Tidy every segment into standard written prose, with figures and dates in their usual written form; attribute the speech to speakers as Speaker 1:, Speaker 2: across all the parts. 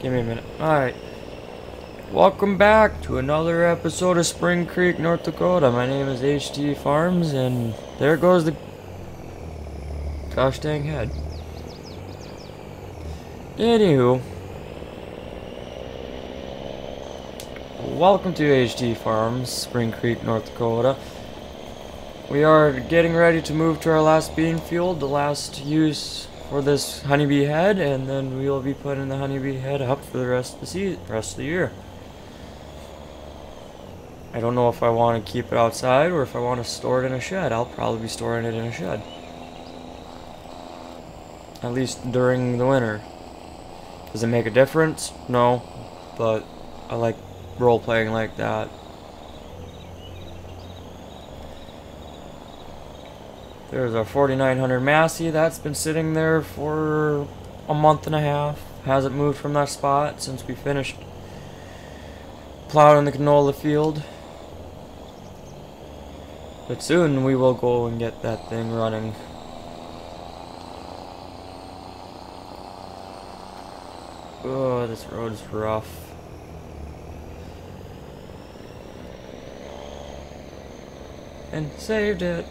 Speaker 1: Give me a minute. Alright. Welcome back to another episode of Spring Creek, North Dakota. My name is HT Farms, and there goes the gosh dang head. Anywho, welcome to HT Farms, Spring Creek, North Dakota. We are getting ready to move to our last bean field, the last use for this honeybee head, and then we will be putting the honeybee head up for the rest of the year. I don't know if I want to keep it outside or if I want to store it in a shed. I'll probably be storing it in a shed. At least during the winter. Does it make a difference? No. But I like role-playing like that. There's our 4900 Massey. That's been sitting there for a month and a half. Hasn't moved from that spot since we finished plowing the canola field. But soon we will go and get that thing running. Oh, this road is rough. And saved it.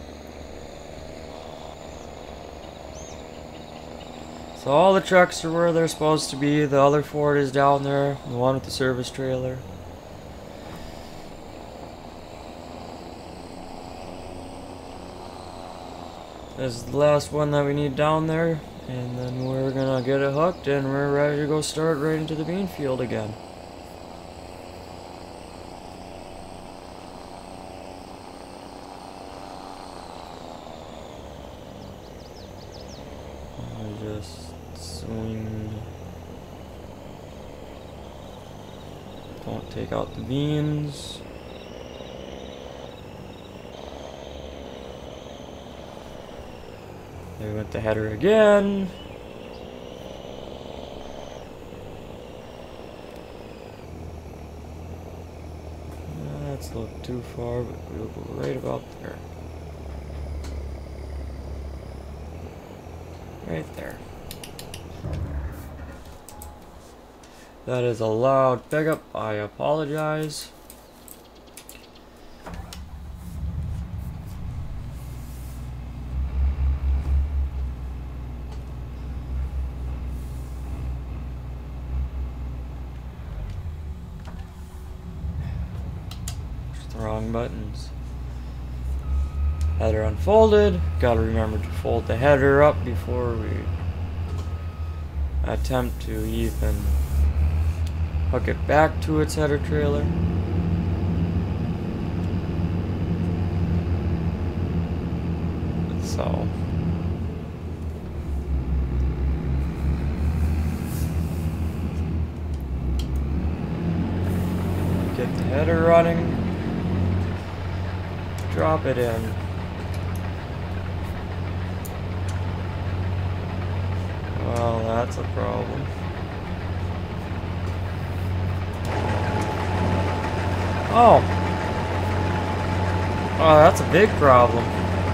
Speaker 1: So all the trucks are where they're supposed to be. The other Ford is down there, the one with the service trailer. This is the last one that we need down there, and then we're gonna get it hooked and we're ready to go start right into the bean field again. Just swing. Don't take out the beans. There went the header again. That's a little too far, but we'll go right about there. Right there. That is a loud pickup. I apologize. Just the wrong buttons. Header unfolded. Gotta remember to fold the header up before we attempt to even hook it back to its header trailer. So get the header running, drop it in. Well, that's a problem. Oh. Oh, that's a big problem.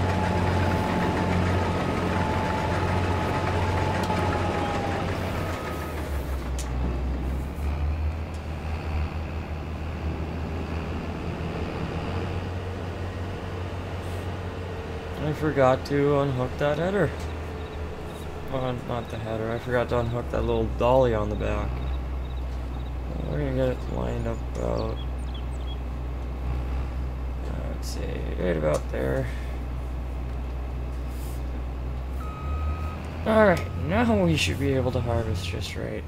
Speaker 1: I forgot to unhook that header. Well, not the header. I forgot to unhook that little dolly on the back. We're gonna get it lined up about, let's see, right about there. Alright, now we should be able to harvest just right.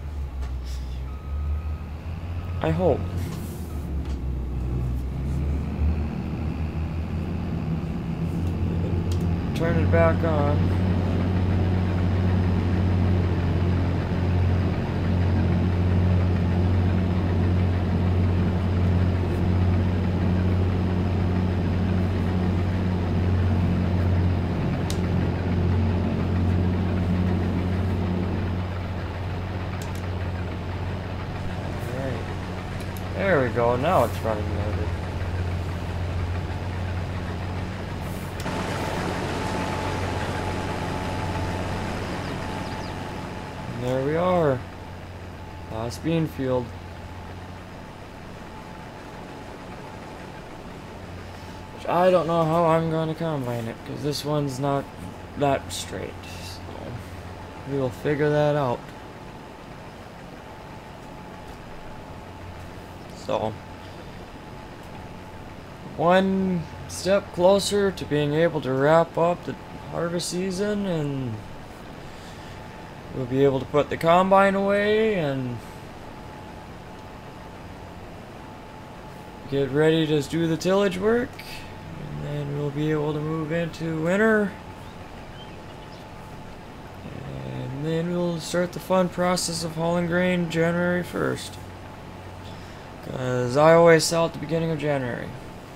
Speaker 1: I hope. Turn it back on. There we go, now it's running loaded. And there we are. Last bean field. Which I don't know how I'm going to combine it, because this one's not that straight. So we will figure that out. So, one step closer to being able to wrap up the harvest season, and we'll be able to put the combine away and get ready to do the tillage work, and then we'll be able to move into winter, and then we'll start the fun process of hauling grain January 1st, because I always sell at the beginning of January.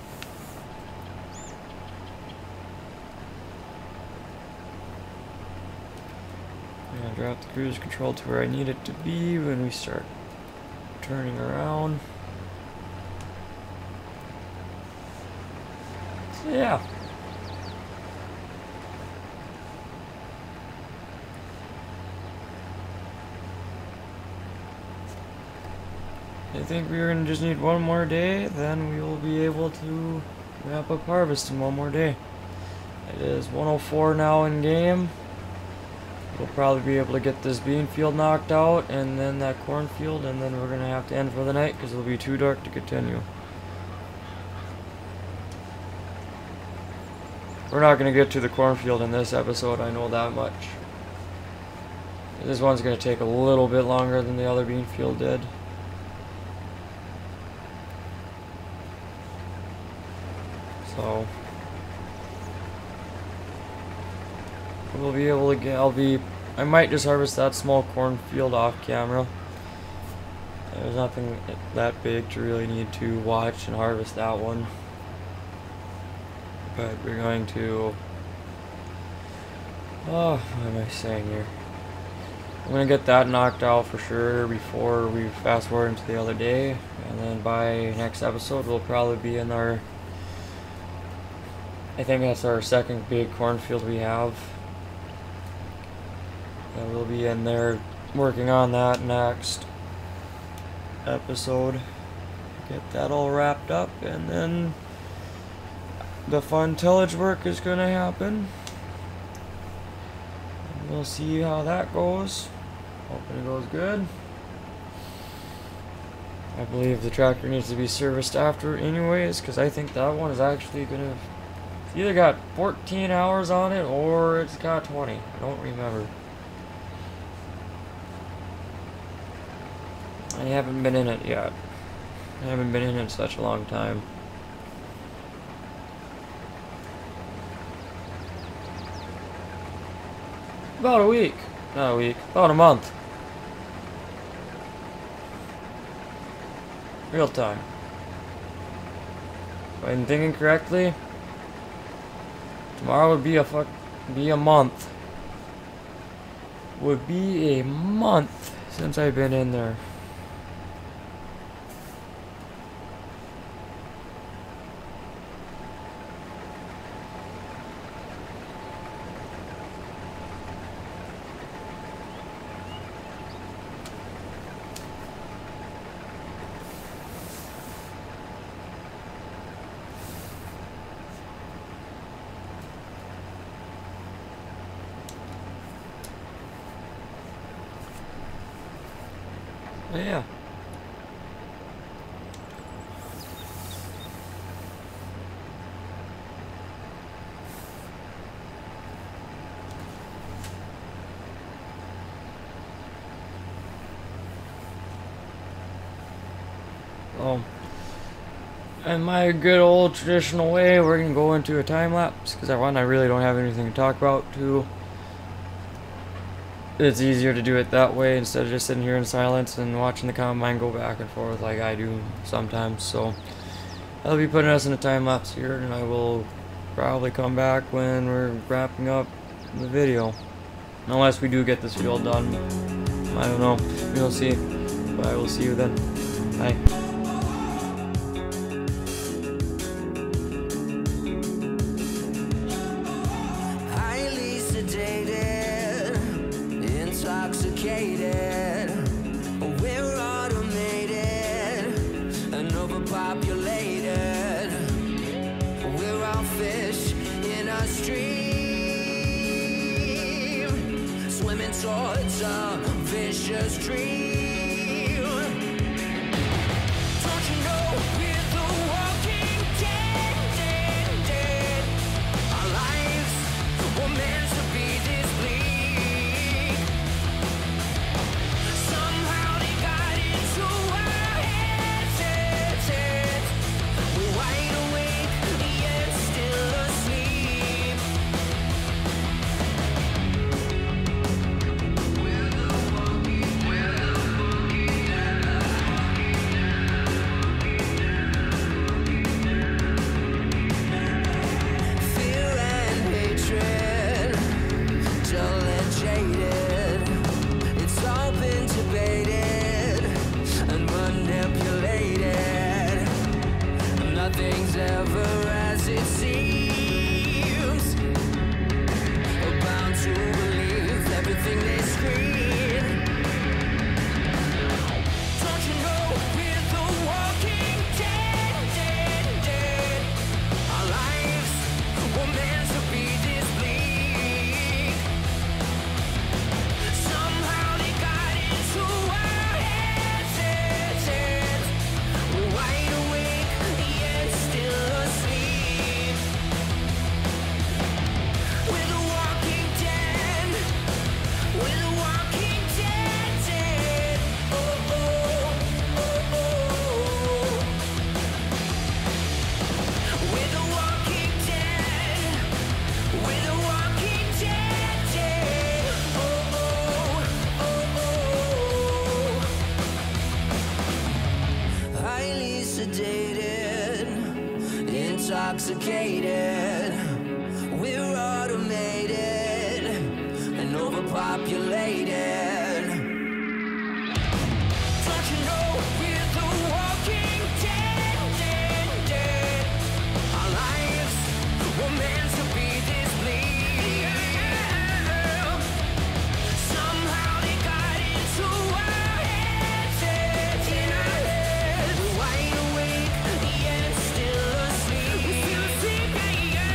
Speaker 1: Drop the cruise control to where I need it to be when we start turning around. So yeah. I think we're gonna just need one more day, then we will be able to wrap up harvest in one more day. It is 1:04 now in game. We'll probably be able to get this bean field knocked out, and then that corn field, and then we're going to have to end for the night because it'll be too dark to continue. We're not going to get to the cornfield in this episode, I know that much. This one's going to take a little bit longer than the other bean field did. So we'll be able to get, I might just harvest that small cornfield off camera. There's nothing that big to really need to watch and harvest that one. But we're going to, oh, what am I saying here? I'm going to get that knocked out for sure before we fast forward into the other day. And then by next episode we'll probably be in our, I think that's our second big cornfield we have. And we'll be in there working on that next episode. Get that all wrapped up, and then the fun tillage work is going to happen. And we'll see how that goes. Hoping it goes good. I believe the tractor needs to be serviced after anyways, because I think that one is actually going to, it's either got 14 hours on it or it's got 20. I don't remember. I haven't been in it yet. I haven't been in it in such a long time. About a week. Not a week. About a month. Real time. If I'm thinking correctly, tomorrow would be a month. Would be a month since I've been in there. Yeah. In my good old traditional way, we're gonna go into a time lapse because I really don't have anything to talk about. Two, it's easier to do it that way instead of just sitting here in silence and watching the combine go back and forth like I do sometimes. So I'll be putting us in a time lapse here, and I will probably come back when we're wrapping up the video, unless we do get this field done. I don't know, we'll see, but I will see you then. Bye.
Speaker 2: Intoxicated, we're towards a vicious dream. Don't you know we're the walking dead, dead, dead? Our lives were meant to be this bleak. Somehow they got into our heads, heads, heads. We're wide awake, yet still asleep. We're the walking fear and hatred, dull and jaded. It's all been debated and manipulated. Nothing's ever as it seems. We're bound to believe everything they scream. Don't you know we're the walking dead, dead, dead? Our lives were meant to be this bleak. Somehow they got into our heads, heads, heads. We're wide awake, yet still asleep. We're the walking dead. We're the walking dead, dead. Oh, oh, oh, oh. We're the walking dead. We're the walking dead, dead. Oh, oh, oh, oh. Highly sedated, intoxicated. We're automated and overpopulated. Don't you know we're the walking dead, dead, dead? Our lives were meant to be this bleak. Somehow they got into our heads, heads, in our heads. We're wide awake, yet still asleep. We're still asleep, yeah, yeah.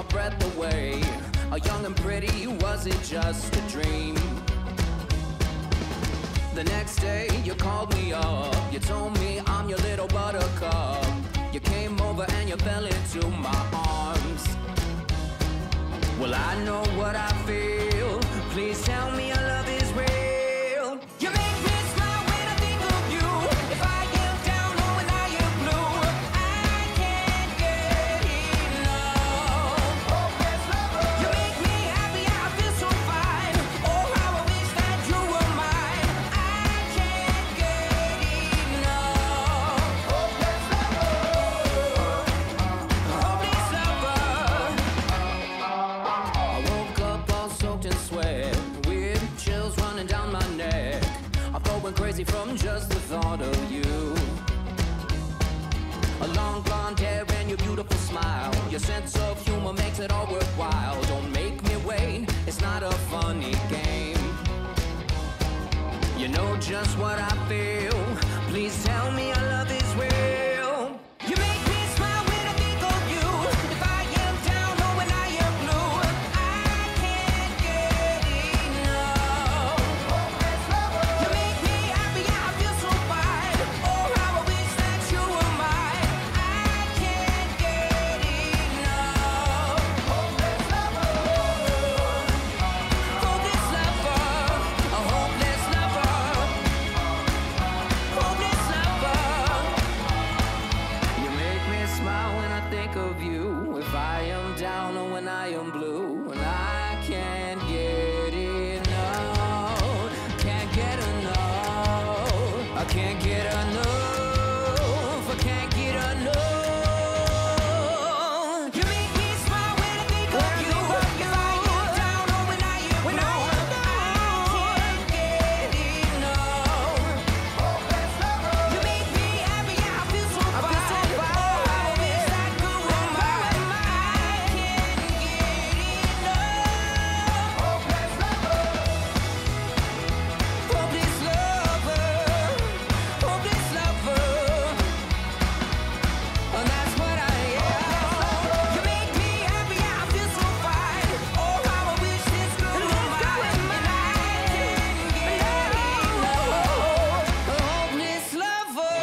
Speaker 2: my breath away. A young and pretty, was it just a dream? The next day you called me up. You told me I'm your little buttercup. You came over and you fell into my arms. Well, I know what I feel. Please tell me your love is real. You make me smile when I think of you. If I am down or when I am blue, I can't get enough. You make me happy, I feel so fine. Oh, how I wish that you were mine. I can't get enough. Hopeless lover. I woke up all soaked in sweat, with chills running down my neck. I'm going crazy from just the thought of you. A long blonde hair and your beautiful smile. Your sense of humor makes it all worthwhile. Don't make me wait, it's not a funny game. You know just what I feel. Please tell me your love is real. You make me smile when I think of you. If I am down or when I am blue, I can't get enough. You make me happy, I feel so fine. Oh, how I wish that you were mine. I can't get enough. Hopeless lover, a hopeless lover, hopeless lover. You make me smile when I think of you. If I am down or when I am blue, and I can't get enough, can't get enough, I can't get enough, I can't get enough. You make me smile when I think of you. If I am down or when I am blue, I can't get enough. You make me happy, I feel so fine. Oh, how I wish that you were mine. I can't get enough. Hopeless lover, hopeless lover, hopeless lover. And that's what I am. You make me happy, I feel so fine. Oh, how I wish this girl were mine. And I can't get enough. A hopeless lover.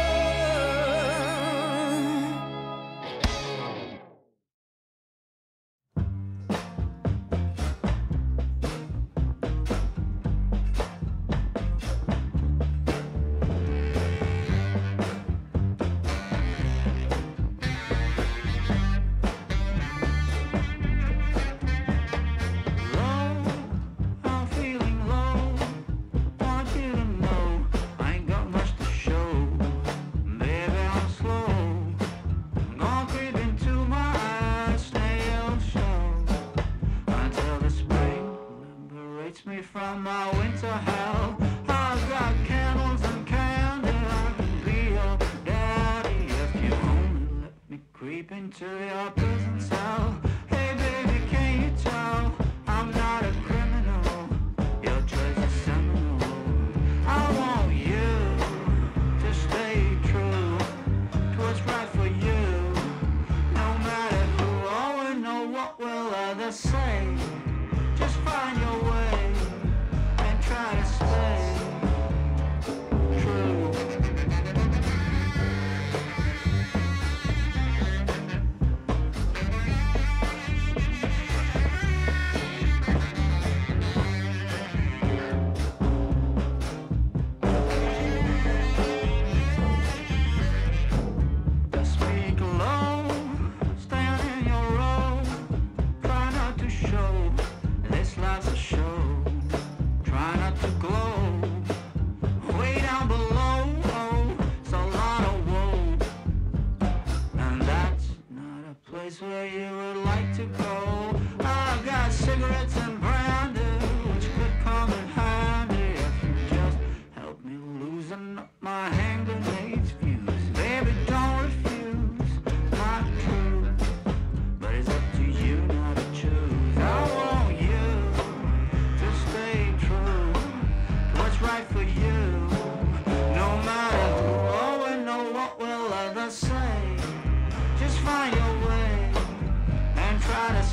Speaker 3: I'm feeling low. Want you to know I ain't got much to show. Baby, I'm slow. Gonna creep into my eyes, snail show. Until the spring liberates me from my winter hell. I've got candles and candy. I can be your daddy if you only let me creep into your prison cell. Hey baby, can you tell I'm not a criminal? Your choice is seminal. I want you to stay true to what's right for you. No matter who or know what will others say. Just find your way and try to stay true. Just speak low, stand in your row. Try not to show this life's a show. Try not to glow. Way down below, it's a lot of woe. And that's not a place where you would like to go. I've got cigarettes and brandy, which could come in handy if you just help me loosen up my hand grenades fuse. Baby, don't refuse my truth, but it's up to you not to choose. I want you to stay true to what's right for you. No matter who or know what will others say. Just find your way and try to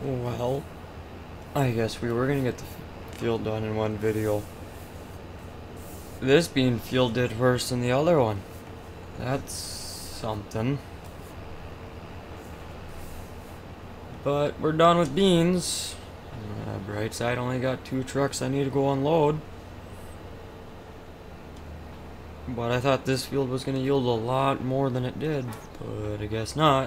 Speaker 1: Well, I guess we were gonna get the field done in one video. This bean field did worse than the other one. That's something. But we're done with beans. Bright side, only got 2 trucks I need to go unload. But I thought this field was going to yield a lot more than it did, but I guess not.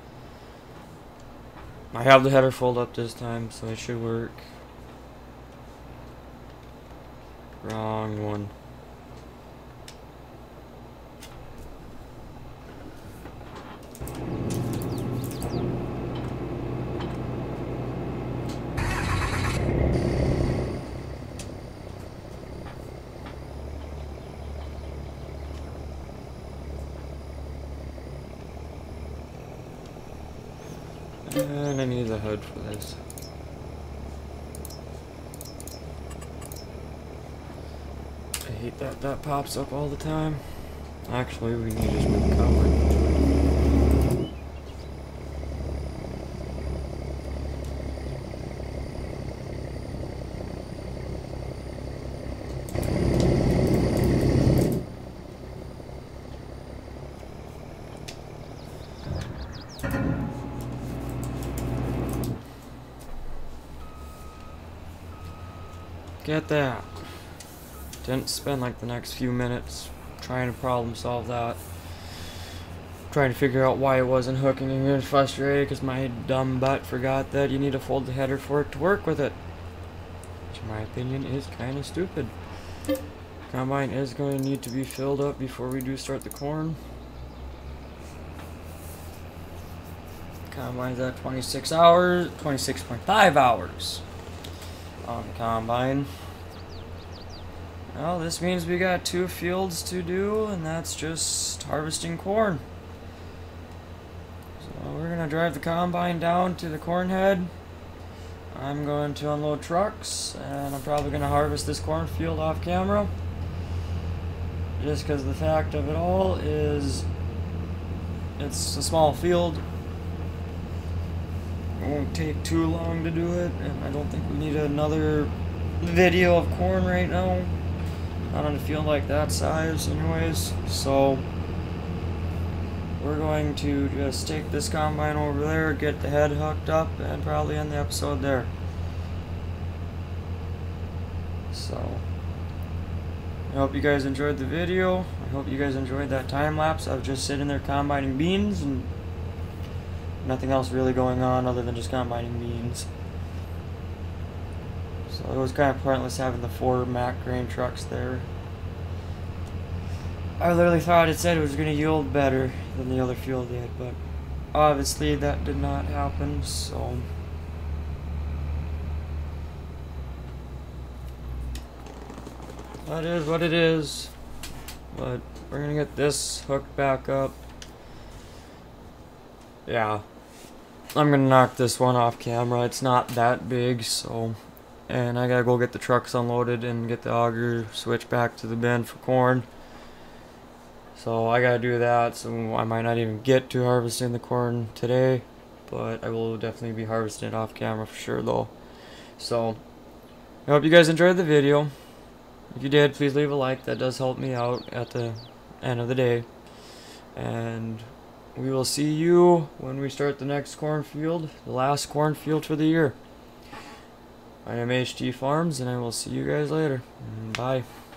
Speaker 1: I have the header fold up this time, so it should work. Wrong one. And I need the hood for this. I hate that that pops up all the time. Actually, we need to just move the combine. Get that. Didn't spend like the next few minutes trying to problem solve that. Trying to figure out why it wasn't hooking and getting frustrated because my dumb butt forgot that you need to fold the header for it to work with it. Which in my opinion is kind of stupid. Combine is going to need to be filled up before we do start the corn. Combine's at 26 hours, 26.5 hours on the combine. Well, this means we got 2 fields to do, and that's just harvesting corn. So we're gonna drive the combine down to the corn head. I'm going to unload trucks, and I'm probably gonna harvest this cornfield off camera. Just because the fact of it all is it's a small field. It won't take too long to do it, and I don't think we need another video of corn right now. Not on a field like that size anyways. So we're going to just take this combine over there, get the head hooked up, and probably end the episode there. So I hope you guys enjoyed the video. I hope you guys enjoyed that time lapse of just sitting there combining beans and nothing else really going on other than just combining beans. So it was kind of pointless having the 4 Mack grain trucks there. I literally thought it said it was going to yield better than the other field did, but obviously that did not happen, so that is what it is. But we're going to get this hooked back up. Yeah, I'm going to knock this one off camera. It's not that big, so... And I gotta go get the trucks unloaded and get the auger switched back to the bin for corn. So I gotta do that, so I might not even get to harvesting the corn today. But I will definitely be harvesting it off camera for sure though. So, I hope you guys enjoyed the video. If you did, please leave a like. That does help me out at the end of the day. And we will see you when we start the next cornfield, the last cornfield for the year. I am HT Farms, and I will see you guys later. Bye.